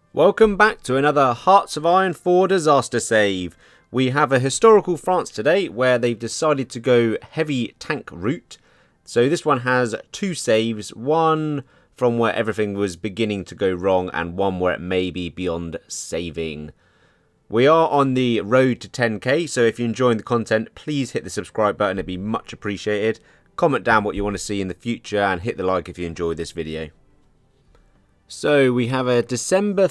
Welcome back to another Hearts of Iron 4 disaster save. We have a historical France today where they've decided to go heavy tank route. So this one has two saves, one from where everything was beginning to go wrong and one where it may be beyond saving. We are on the road to 10k, so if you're enjoying the content, please hit the subscribe button, it'd be much appreciated. Comment down what you want to see in the future and hit the like if you enjoyed this video. So we have a December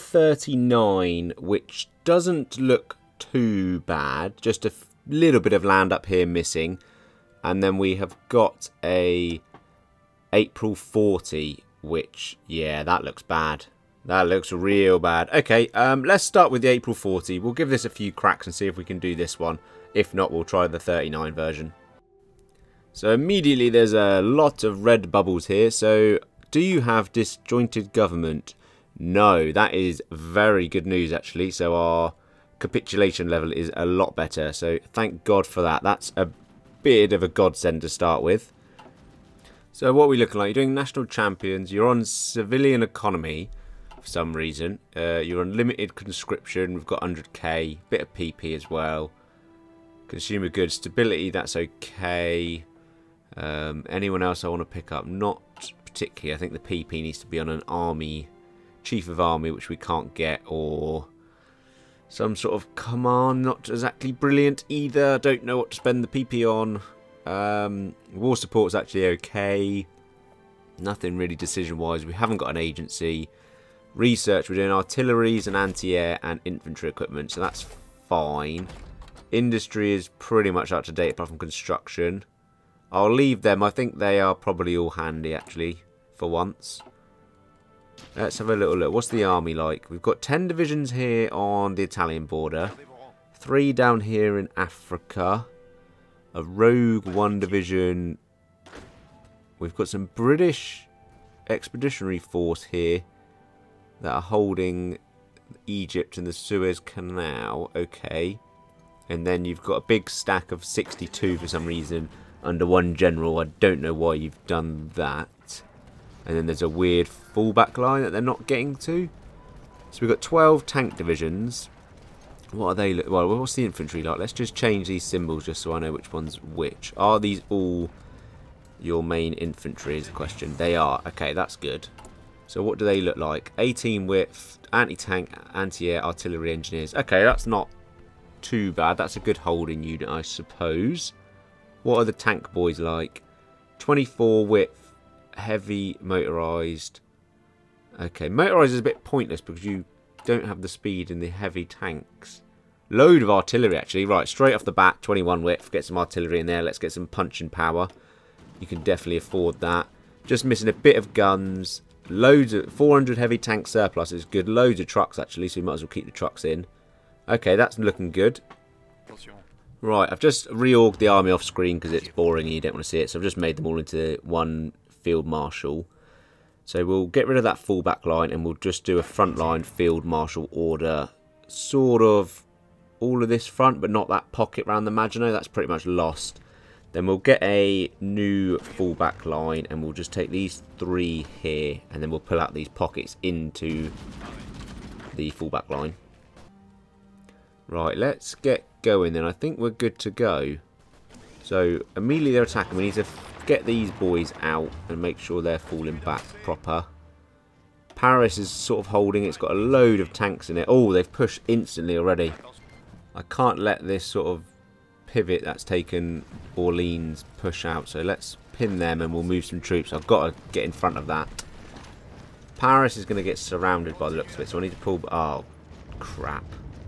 39, which doesn't look too bad. Just a little bit of land up here missing. And then we have got a April 40, which, yeah, that looks bad. That looks real bad. Okay, let's start with the April 40. We'll give this a few cracks and see if we can do this one. If not, we'll try the 39 version. So immediately there's a lot of red bubbles here. So do you have disjointed government? No, that is very good news actually. So our capitulation level is a lot better. So thank God for that. That's a bit of a godsend to start with. So what are we looking like? You're doing national champions. You're on civilian economy for some reason. You're on limited conscription. We've got 100k. Bit of PP as well. Consumer goods. Stability, that's okay. Anyone else I want to pick up? Not particularly. I think the PP needs to be on an army, chief of army, which we can't get, or some sort of command. Not exactly brilliant either. Don't know what to spend the PP on. War support's actually okay. Nothing really decision wise. We haven't got an agency. Research, we're doing artilleries and anti-air and infantry equipment, so that's fine. Industry is pretty much up to date apart from construction. I'll leave them. I think they are probably all handy, actually, for once. Let's have a little look. What's the army like? We've got 10 divisions here on the Italian border. 3 down here in Africa. A rogue 1 division. We've got some British expeditionary force here that are holding Egypt and the Suez Canal. Okay. And then you've got a big stack of 62 for some reason under one general. I don't know why you've done that. And then there's a weird fallback line that they're not getting to. So we've got 12 tank divisions. What are they? Well, what's the infantry like? Let's just change these symbols just so I know which one's which. Are these all your main infantry is the question. They are. Okay, that's good. So what do they look like? 18 width, anti-tank, anti-air, artillery engineers. Okay, that's not too bad. That's a good holding unit, I suppose. What are the tank boys like? 24 width, heavy, motorised. Okay, motorised is a bit pointless because you don't have the speed in the heavy tanks. Load of artillery, actually. Right, straight off the bat, 21 width. Get some artillery in there. Let's get some punching power. You can definitely afford that. Just missing a bit of guns. Loads of 400 heavy tank surplus is good. Loads of trucks, actually, so we might as well keep the trucks in. Okay, that's looking good. Right, I've just reorged the army off screen because it's boring and you don't want to see it. So I've just made them all into one field marshal. So we'll get rid of that fallback line and we'll just do a frontline field marshal order. Sort of all of this front, but not that pocket around the Maginot. That's pretty much lost. Then we'll get a new fallback line and we'll just take these 3 here. And then we'll pull out these pockets into the fallback line. Right, let's get going then. I think we're good to go. So immediately they're attacking. We need to get these boys out and make sure they're falling back proper. Paris is sort of holding. It's got a load of tanks in it. Oh, they've pushed instantly already. I can't let this sort of pivot that's taken Orleans push out. So let's pin them and we'll move some troops. I've got to get in front of that. Paris is going to get surrounded by the looks of it. So I need to pull... Oh, crap.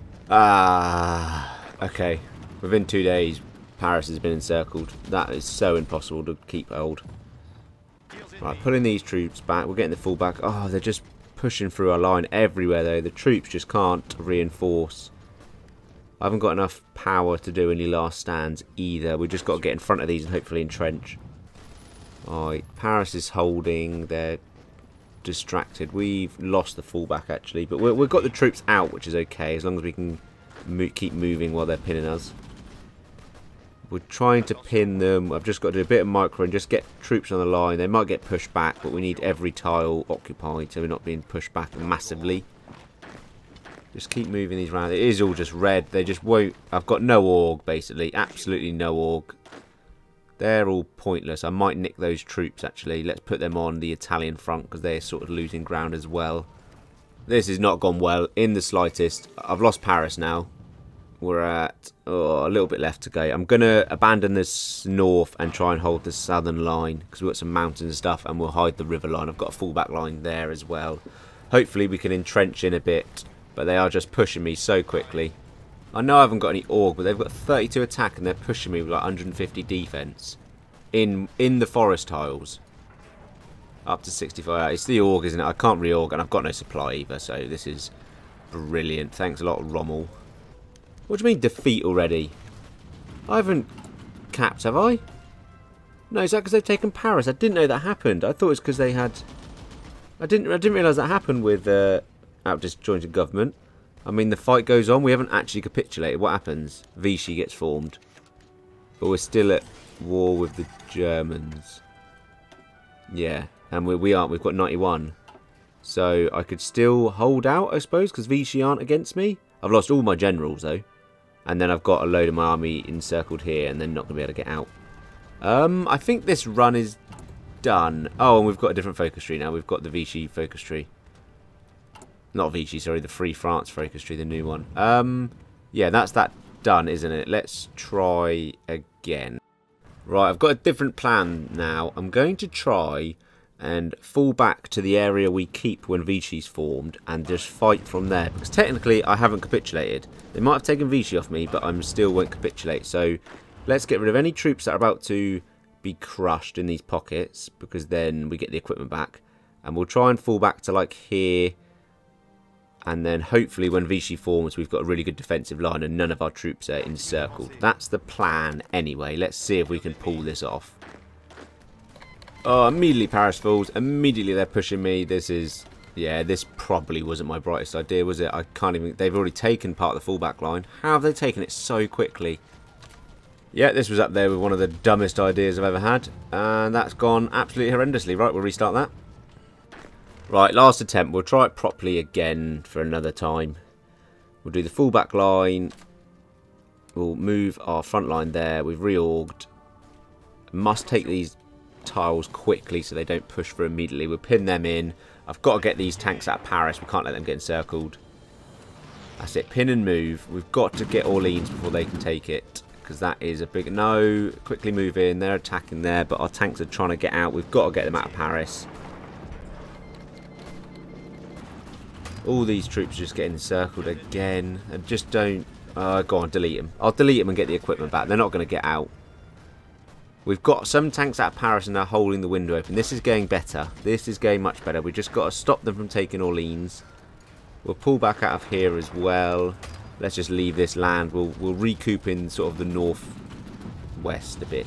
Okay. Within 2 days, Paris has been encircled. That is so impossible to keep hold. Right, pulling these troops back. We're getting the fullback. Oh, they're just pushing through our line everywhere, though. The troops just can't reinforce. I haven't got enough power to do any last stands either. We've just got to get in front of these and hopefully entrench. Alright, Paris is holding. They're distracted. We've lost the fullback actually, but we've got the troops out, which is okay as long as we can keep moving while they're pinning us. We're trying to pin them. I've just got to do a bit of micro and just get troops on the line. They might get pushed back, but we need every tile occupied so we're not being pushed back massively. Just keep moving these around. It is all just red. They just won't... I've got no org, basically. Absolutely no org. They're all pointless. I might nick those troops, actually. Let's put them on the Italian front, because they're sort of losing ground as well. This has not gone well in the slightest. I've lost Paris now. We're at a little bit left to go. I'm going to abandon this north and try and hold the southern line, because we've got some mountains and stuff, and we'll hide the river line. I've got a fallback line there as well. Hopefully we can entrench in a bit, but they are just pushing me so quickly. I know I haven't got any org, but they've got 32 attack and they're pushing me with like 150 defense in the forest tiles. Up to 65. It's the org, isn't it? I can't reorg, and I've got no supply either, so this is brilliant. Thanks a lot, Rommel. What do you mean defeat already? I haven't capped, have I? No, is that because they've taken Paris? I didn't know that happened. I thought it was because they had... I didn't realise that happened with out disjointed government. I mean, the fight goes on. We haven't actually capitulated. What happens? Vichy gets formed. But we're still at war with the Germans. Yeah, and we aren't. We've got 91. So I could still hold out, I suppose, because Vichy aren't against me. I've lost all my generals, though. And then I've got a load of my army encircled here, and they're not going to be able to get out. I think this run is done. Oh, and we've got a different focus tree now. We've got the Vichy focus tree. Not Vichy, sorry, the Free France focus tree, the new one. Yeah, that's that done, isn't it? Let's try again. Right, I've got a different plan now. I'm going to try and fall back to the area we keep when Vichy's formed and just fight from there. Because technically, I haven't capitulated. They might have taken Vichy off me, but I still won't capitulate. So let's get rid of any troops that are about to be crushed in these pockets, because then we get the equipment back. And we'll try and fall back to like here. And then hopefully when Vichy forms, we've got a really good defensive line and none of our troops are encircled. That's the plan anyway. Let's see if we can pull this off. Oh, immediately Paris falls. Immediately they're pushing me. This is... Yeah, this probably wasn't my brightest idea, was it? I can't even... They've already taken part of the fallback line. How have they taken it so quickly? Yeah, this was up there with one of the dumbest ideas I've ever had. And that's gone absolutely horrendously. Right, we'll restart that. Right, last attempt. We'll try it properly again for another time. We'll do the fullback line. We'll move our front line there. We've reorged. Must take these tiles quickly so they don't push through immediately. We'll pin them in. I've got to get these tanks out of Paris. We can't let them get encircled. That's it. Pin and move. We've got to get Orleans before they can take it, because that is a big... No, quickly move in. They're attacking there, but our tanks are trying to get out. We've got to get them out of Paris. All these troops just get encircled again. And just don't... go on, delete them. I'll delete them and get the equipment back. They're not going to get out. We've got some tanks out of Paris and they're holding the window open. This is going better. This is going much better. We've just got to stop them from taking Orleans. We'll pull back out of here as well. Let's just leave this land. We'll recoup in sort of the northwest a bit.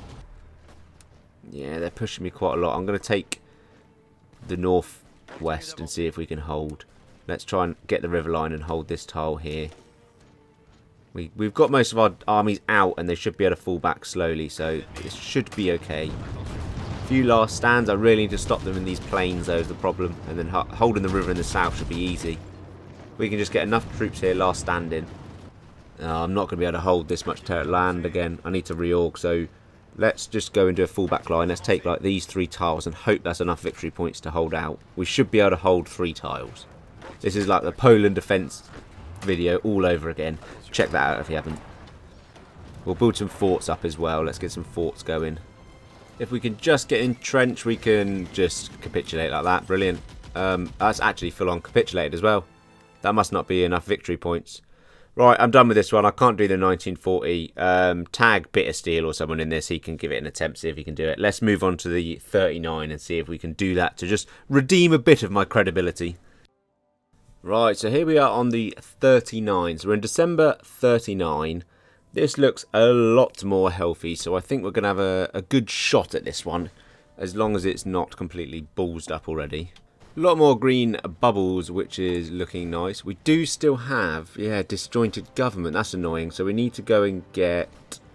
Yeah, they're pushing me quite a lot. I'm going to take the northwest and see if we can hold. Let's try and get the river line and hold this tile here. We've got most of our armies out and they should be able to fall back slowly, so this should be okay. A few last stands. I really need to stop them in these plains, though, is the problem. And then holding the river in the south should be easy. We can just get enough troops here, last standing. I'm not going to be able to hold this much land again. I need to reorg, so let's just go and do a fullback line. Let's take like these 3 tiles and hope that's enough victory points to hold out. We should be able to hold 3 tiles. This is like the Poland defense video all over again. Check that out if you haven't. We'll build some forts up as well. Let's get some forts going. If we can just get entrenched, we can just capitulate like that. Brilliant. That's actually full on capitulated as well. That must not be enough victory points. Right, I'm done with this one. I can't do the 1940. Tag Bittersteel or someone in this. He can give it an attempt, see if he can do it. Let's move on to the 39 and see if we can do that to just redeem a bit of my credibility. Right, so here we are on the 39. So we're in December 39. This looks a lot more healthy, so I think we're going to have a good shot at this one, as long as it's not completely ballsed up already. A lot more green bubbles, which is looking nice. We do still have, yeah, disjointed government. That's annoying. So we need to go and get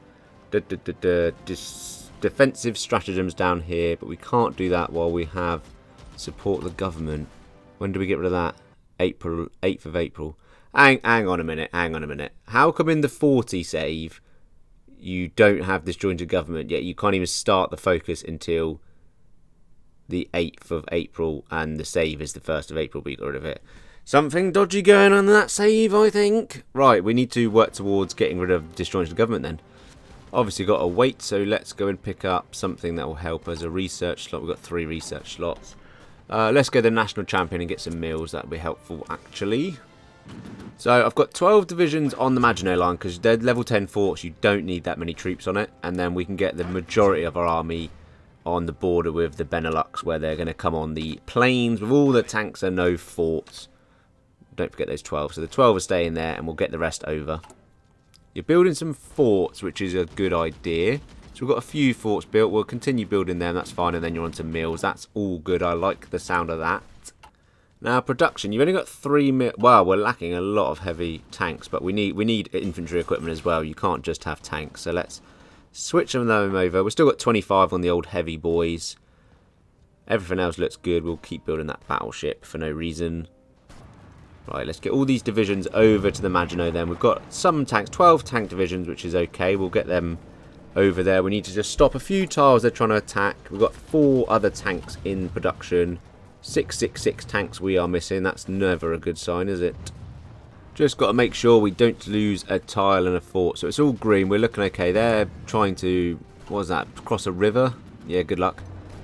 defensive stratagems down here, but we can't do that while we have support the government. When do we get rid of that? April, 8th of April. Hang on a minute, hang on a minute. How come in the 40 save you don't have disjointed government yet? You can't even start the focus until the 8th of April, and the save is the 1st of April, but you got rid of it. Something dodgy going on in that save, I think. Right, we need to work towards getting rid of disjointed government then. Obviously got to wait, so let's go and pick up something that will help as a research slot. We've got 3 research slots. Let's go the national champion and get some meals. That would be helpful, actually. So I've got 12 divisions on the Maginot Line because they're level 10 forts. You don't need that many troops on it. And then we can get the majority of our army on the border with the Benelux, where they're going to come on the plains with all the tanks and no forts. Don't forget those 12. So the 12 are staying there, and we'll get the rest over. You're building some forts, which is a good idea. So we've got a few forts built. We'll continue building them. That's fine. And then you're on to mills. That's all good. I like the sound of that. Now, production. You've only got 3 mil. Well, we're lacking a lot of heavy tanks, but we need infantry equipment as well. You can't just have tanks. So let's switch them over. We've still got 25 on the old heavy boys. Everything else looks good. We'll keep building that battleship for no reason. Right, let's get all these divisions over to the Maginot then. We've got some tanks, 12 tank divisions, which is okay. We'll get them over there. We need to just stop a few tiles they're trying to attack. We've got 4 other tanks in production. 666 tanks we are missing. That's never a good sign, is it? Just got to make sure we don't lose a tile and a fort. So it's all green. We're looking okay. They're trying to, what was that, cross a river? Yeah, good luck.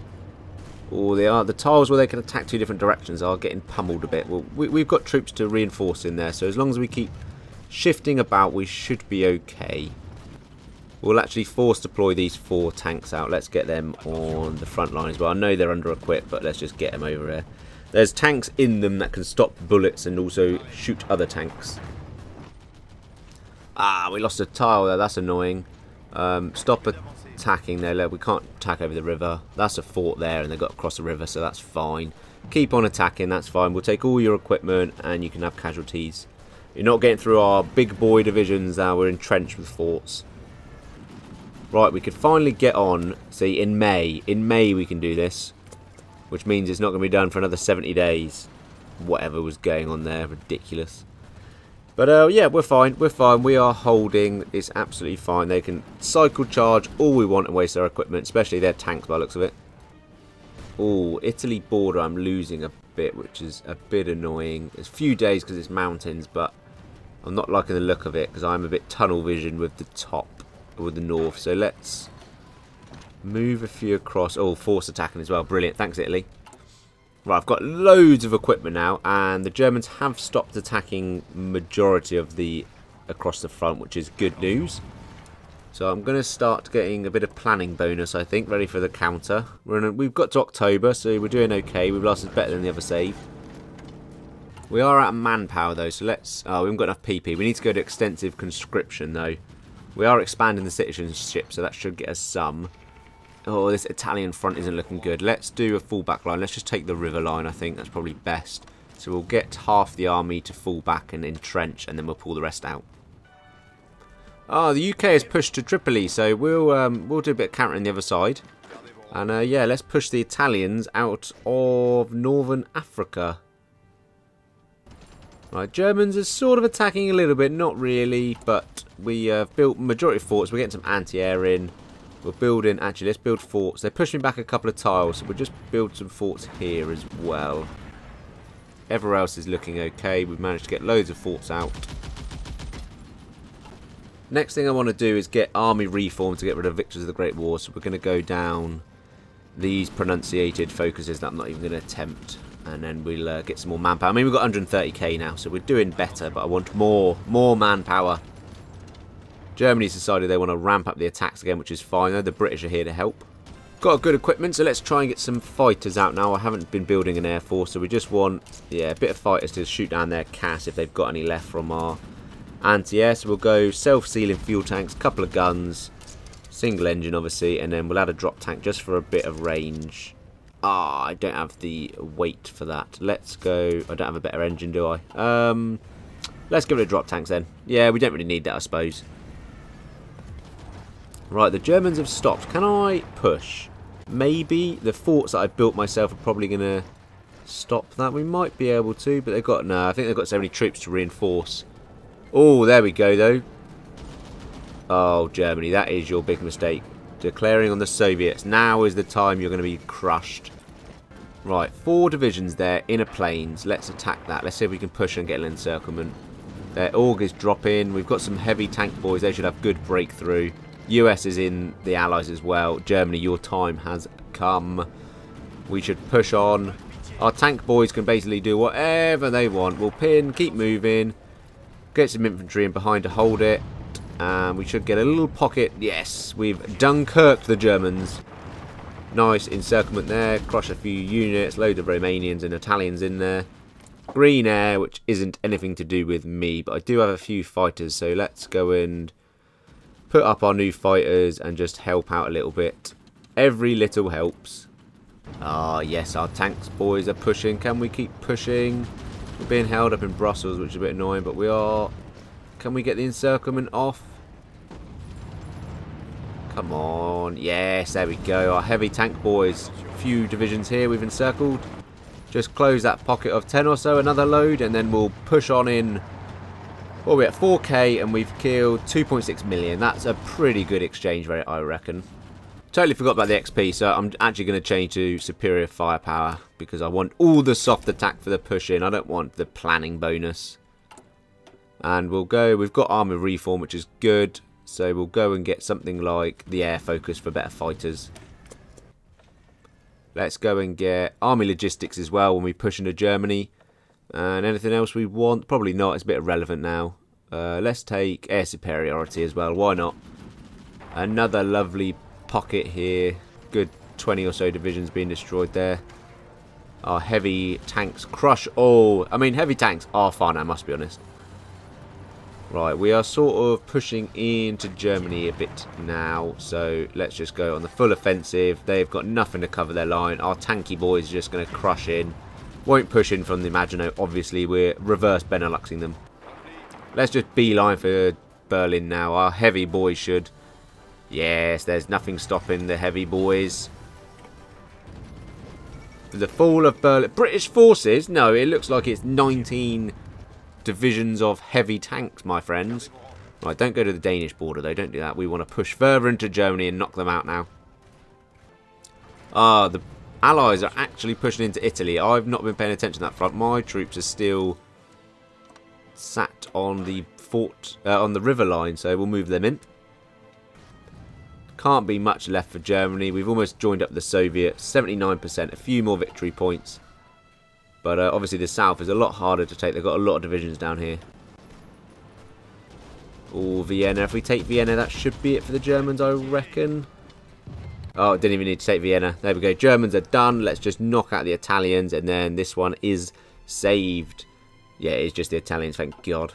Or they are the tiles where they can attack 2 different directions are getting pummeled a bit. Well, we've got troops to reinforce in there, so as long as we keep shifting about, we should be okay. We'll actually force deploy these 4 tanks out. Let's get them on the front line as well. I know they're under equipped, but let's just get them over here. There's tanks in them that can stop bullets and also shoot other tanks. Ah, we lost a tile there. That's annoying. Stop attacking there. We can't attack over the river. That's a fort there, and they've got to cross the river, so that's fine. Keep on attacking. That's fine. We'll take all your equipment, and you can have casualties. You're not getting through our big boy divisions now. We're entrenched with forts. Right, we could finally get on, see, in May. In May we can do this, which means it's not going to be done for another 70 days. Whatever was going on there, ridiculous. But yeah, we're fine, we're fine. We are holding, it's absolutely fine. They can cycle charge all we want and waste their equipment, especially their tanks by the looks of it. Oh, Italy border, I'm losing a bit, which is a bit annoying. It's a few days because it's mountains, but I'm not liking the look of it because I'm a bit tunnel vision with the top. With the north, so let's move a few across. Oh, force attacking as well, brilliant, thanks Italy. Right, I've got loads of equipment now, and the Germans have stopped attacking majority of the across the front, which is good news. So I'm going to start getting a bit of planning bonus, I think, ready for the counter. We've got to October, so we're doing okay. We've lasted better than the other save. We are out of manpower though, so let's, oh, we haven't got enough PP. We need to go to extensive conscription though. We are expanding the citizenship, so that should get us some. Oh, this Italian front isn't looking good. Let's do a full-back line. Let's just take the river line, I think. That's probably best. So we'll get half the army to fall back and entrench, and then we'll pull the rest out. Oh, the UK has pushed to Tripoli, so we'll do a bit of countering the other side. And yeah, let's push the Italians out of northern Africa. Right, Germans are sort of attacking a little bit, not really, but we have built majority of forts. We're getting some anti-air in. We're building, actually, let's build forts. They're pushing back a couple of tiles, so we'll just build some forts here as well. Everywhere else is looking okay. We've managed to get loads of forts out. Next thing I want to do is get army reform to get rid of Victors of the Great War, so we're going to go down these pronunciated focuses that I'm not even going to attempt. And then we'll get some more manpower. I mean, we've got 130k now, so we're doing better, but I want more manpower. Germany's decided they want to ramp up the attacks again, which is fine, though. The British are here to help. Got a good equipment, so let's try and get some fighters out now. I haven't been building an air force, so we just want, yeah, a bit of fighters to shoot down their CAS if they've got any left from our anti-air. So we'll go self-sealing fuel tanks, couple of guns, single engine, obviously, and then we'll add a drop tank just for a bit of range. Ah, I don't have the weight for that. Let's go. I don't have a better engine, do I? Let's give it a drop tanks then. Yeah, we don't really need that, I suppose. Right, the Germans have stopped. Can I push? Maybe the forts that I built myself are probably going to stop that. We might be able to, but they've got... No, I think they've got so many troops to reinforce. Oh, there we go, though. Oh, Germany, that is your big mistake. Declaring on the Soviets. Now is the time you're going to be crushed. Right, 4 divisions there, inner plains. Let's attack that. Let's see if we can push and get an encirclement. Their AUG is dropping. We've got some heavy tank boys. They should have good breakthrough. US is in the Allies as well. Germany, your time has come. We should push on. Our tank boys can basically do whatever they want. We'll pin, keep moving. Get some infantry in behind to hold it. And we should get a little pocket. Yes, we've Dunkirked the Germans. Nice encirclement there. Crush a few units. Loads of Romanians and Italians in there. Green air, which isn't anything to do with me. But I do have a few fighters. So let's go and put up our new fighters and just help out a little bit. Every little helps. Ah, yes, our tanks boys are pushing. Can we keep pushing? We're being held up in Brussels, which is a bit annoying. But we are... Can we get the encirclement off? Come on. Yes, there we go. Our heavy tank boys. A few divisions here we've encircled. Just close that pocket of 10 or so. Another load. And then we'll push on in. Well, we're at 4k and we've killed 2.6 million. That's a pretty good exchange rate, I reckon. Totally forgot about the XP. So I'm actually going to change to superior firepower. Because I want all the soft attack for the push in. I don't want the planning bonus. And we'll go. We've got armor reform, which is good. So we'll go and get something like the air focus for better fighters. Let's go and get army logistics as well when we push into Germany. And anything else we want? Probably not. It's a bit irrelevant now. Let's take air superiority as well. Why not? Another lovely pocket here. Good 20 or so divisions being destroyed there. Our heavy tanks crush all. I mean, heavy tanks are fun, I must be honest. Right, we are sort of pushing into Germany a bit now, so let's just go on the full offensive. They've got nothing to cover their line. Our tanky boys are just going to crush in. Won't push in from the Maginot, obviously. We're reverse Beneluxing them. Let's just beeline for Berlin now. Our heavy boys should. Yes, there's nothing stopping the heavy boys. The fall of Berlin. British forces? No, it looks like it's 19... divisions of heavy tanks, my friends. Right, don't go to the Danish border though, don't do that. We want to push further into Germany and knock them out now. Ah, the Allies are actually pushing into Italy. I've not been paying attention to that front. My troops are still sat on the fort, on the river line, so we'll move them in. Can't be much left for Germany. We've almost joined up the Soviets. 79%, a few more victory points. But obviously the south is a lot harder to take. They've got a lot of divisions down here. Oh, Vienna. If we take Vienna, that should be it for the Germans, I reckon. Oh, didn't even need to take Vienna. There we go. Germans are done. Let's just knock out the Italians. And then this one is saved. Yeah, it's just the Italians, thank God.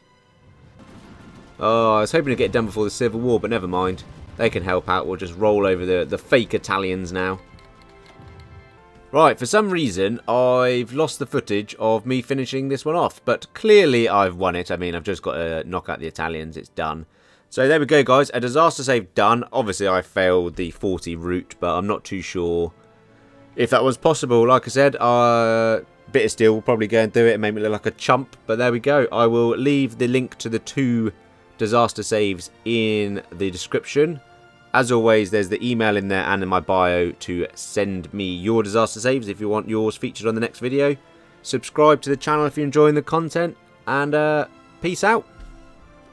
Oh, I was hoping to get it done before the Civil War, but never mind. They can help out. We'll just roll over the fake Italians now. Right, for some reason, I've lost the footage of me finishing this one off. But clearly, I've won it. I mean, I've just got to knock out the Italians. It's done. So there we go, guys. A disaster save done. Obviously, I failed the 40 route, but I'm not too sure if that was possible. Like I said, Bit of Steel will probably go and do it and make me look like a chump. But there we go. I will leave the link to the 2 disaster saves in the description. As always, there's the email in there and in my bio to send me your disaster saves if you want yours featured on the next video. Subscribe to the channel if you're enjoying the content, and peace out.